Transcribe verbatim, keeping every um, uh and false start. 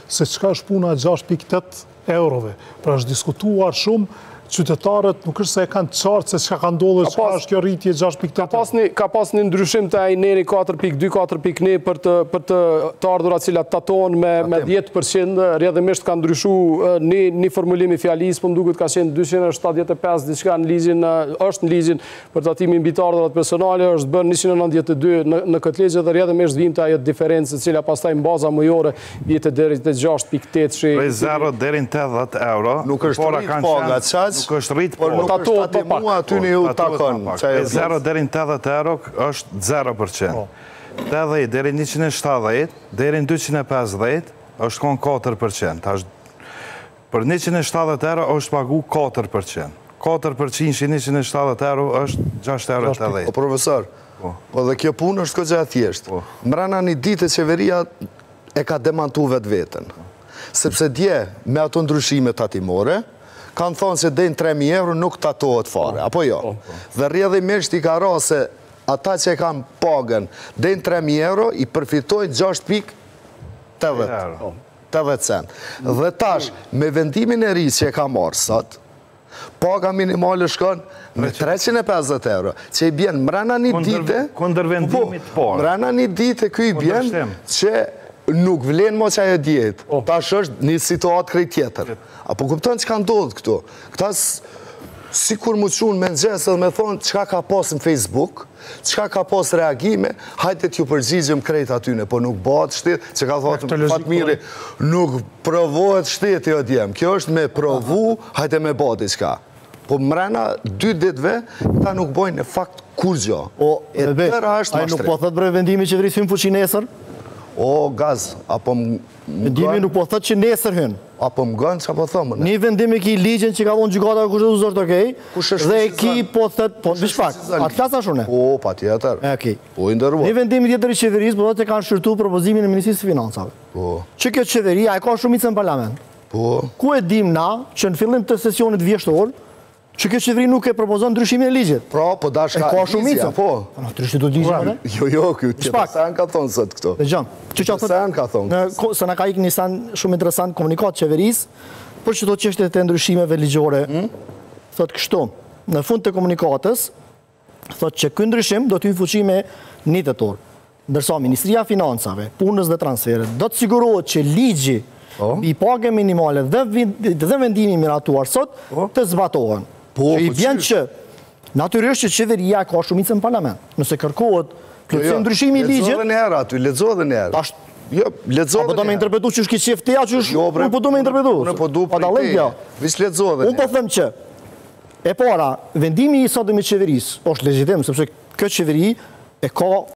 se çka është puna gjashtë pikë tetë eurove. Pra është diskutuar shumë, qytetarët nuk është se e kanë qartë se çka ka ndodhur, çka është kjo rritje gjashtë pikë tetë. Ka pas një ndryshim të ai neri katër pikë dy katër pikë një për të për të të ardhurat cilat tatohen me me dhjetë përqind, rrjedhimisht ka ndryshuar një një formulim i fjalisë, po më duket ka qenë dyqind e shtatëdhjetë e pesë diçka në ligjin, është në ligjin për tatimin mbi të ardhurat personale, është bën njëqind e nëntëdhjetë e dy në në këtë ligj dhe rrjedhimisht vinte ajo diferencë e cila pastaj në baza mujore vite deri te gjashtë pikë tetë. Prej zero deri në tetëdhjetë euro. Nuk është rrit paga, çaj. Nuk është rrit, por nuk është atë mua aty në ju takon. zero deri në tetëdhjetë euro është zero përqind. tetëdhjetë deri në njëqind e shtatëdhjetë deri në dyqind e pesëdhjetë është kon katër përqind. Tash për njëqind e shtatëdhjetë euro është pagu katër përqind. katër përqind që njëqind e shtatëdhjetë euro është gjashtë euro e tetëdhjetë. Po profesor, po dhe kjo punë është goxha e thjeshtë. Mbrana një ditë qeveria e ka demantuar vetë veten. Sepse dje me ato ndryshime tatimore kanë thonë se deri në tre mijë euro nuk tatohet fare, apo jo? Dhe rrjedhimisht i ka rënë se ata që kanë pagën deri në tre mijë euro i përfitojnë gjashtë pikë tetëdhjetë cent. Dhe tash, me vendimin e ri që e ka marrë sot, paga minimale shkon në treqind e pesëdhjetë euro, që i bjen mbrana një dite, kundër vendimit parë. Mbrana një dite ky i bjen që nuk vlen mo që ajo djetë. Tash është një situatë krejt tjetër. Apo kupton që ka ndodhë këtu? Këta si kur mu qunë me nxesë dhe me thonë qka ka pas në Facebook, qka ka pas reagime, hajtë t'ju përgjigjëm krejt atyne, po nuk bëhet shtetë, që ka thotë Fatmiri, nuk provohet shtetë jo djemë. Kjo është me provu, hajtë me bëhet i qka. Po mrena dy ditëve, ta nuk bojnë në fakt kur gjo. O, e tëra është mashtrim. A nuk po thëtë bre vendimi që vrisë hymë fuqi nesër? O, gaz, apo më... Vendimi nuk po thëtë që nesër hynë. Apo më gënë që apo thëmë? Një vendimi ki ligjen që ka vonë gjykata e kushtetuesore të okej, dhe ki po thëtë, po, bishpak, atë klasa shune? Po, pa tjetër. Po, indërruar. Një vendimi tjetër i qeverisë, po thëtë që kanë shërtu propozimin e Ministrisë së Financave. Po. Që kjo qeveria e ka shumicën në parlament. Po. Ku e dim na, që në fillim të sesionit vjeshtor, që kjo qeveri nuk e propozon ndryshimin e ligjit. Pra, po dash ka shumicën. Po. Ndryshit do ligjit, ne? Jo, jo, kjo tjetër se anë ka thonë sot këto. Dhe gjëm, që që se anë ka thonë. Se në ka ikë një san shumë interesant komunikat qeverisë, për që thot qështet e ndryshimeve ligjore, thot kështu, në fund të komunikatës, thot që kë ndryshim do t'ju fuqi me një tetor. Ndërsa Ministria Financave, punës dhe transferet, do të sigurohet që ligji i pagë minimale dhe vendimi miratuar sot të zbatohen. Që i vjen që, natyrisht që qeveria ka shumicën në parlament. Nëse kërkohet plotësim ndryshimi i ligjit... Lezo dhe njerë aty, lezo dhe njerë. Jo, lezo dhe njerë. Apo do me interpretu që është ki qefteja që është... Unë po do me interpretu. Unë po du për i te. Vis lezo dhe njerë. Unë po them që, e para, vendimi i sotëm i qeveris është legjitim, sepse këtë qeveri e ka